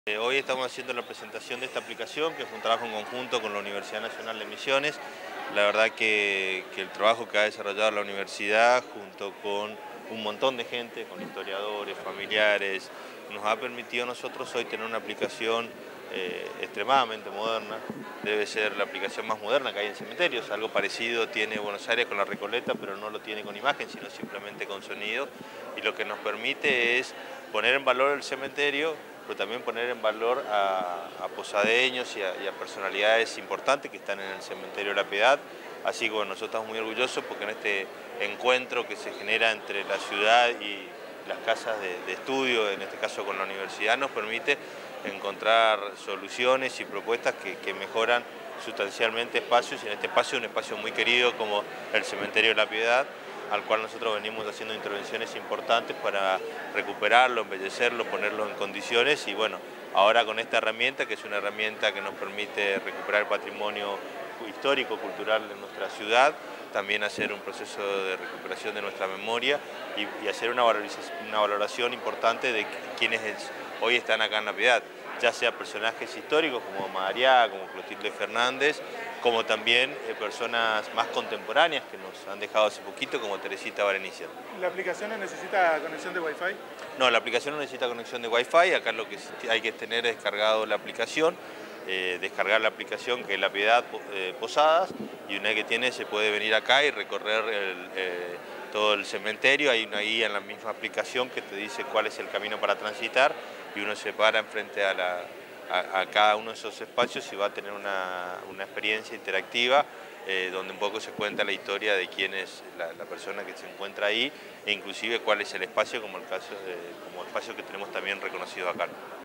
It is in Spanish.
Hoy estamos haciendo la presentación de esta aplicación, que es un trabajo en conjunto con la Universidad Nacional de Misiones. La verdad que el trabajo que ha desarrollado la universidad junto con un montón de gente, con historiadores, familiares, nos ha permitido a nosotros hoy tener una aplicación extremadamente moderna. Debe ser la aplicación más moderna que hay en cementerios. Algo parecido tiene Buenos Aires con la Recoleta, pero no lo tiene con imagen, sino simplemente con sonido. Y lo que nos permite es poner en valor el cementerio, pero también poner en valor a posadeños y a personalidades importantes que están en el cementerio de La Piedad. Así que bueno, nosotros estamos muy orgullosos porque en este encuentro que se genera entre la ciudad y las casas de estudio, en este caso con la universidad, nos permite encontrar soluciones y propuestas que mejoran sustancialmente espacios, y en este espacio un espacio muy querido como el cementerio de La Piedad, al cual nosotros venimos haciendo intervenciones importantes para recuperarlo, embellecerlo, ponerlo en condiciones. Y bueno, ahora con esta herramienta, que es una herramienta que nos permite recuperar el patrimonio histórico, cultural de nuestra ciudad, también hacer un proceso de recuperación de nuestra memoria y hacer una valoración importante de quienes hoy están acá en La Piedad, ya sea personajes históricos como Madariaga, como Clotilde Fernández, como también personas más contemporáneas que nos han dejado hace poquito, como Teresita Barenicia. ¿La aplicación no necesita conexión de Wi-Fi? No, la aplicación no necesita conexión de Wi-Fi. Acá lo que hay que tener es descargado la aplicación, descargar la aplicación que es La Piedad Posadas, y una vez que tiene se puede venir acá y recorrer todo el cementerio. Hay una guía en la misma aplicación que te dice cuál es el camino para transitar, y uno se para enfrente a cada uno de esos espacios y va a tener una experiencia interactiva donde un poco se cuenta la historia de quién es la persona que se encuentra ahí, e inclusive cuál es el espacio, como el espacio que tenemos también reconocido acá.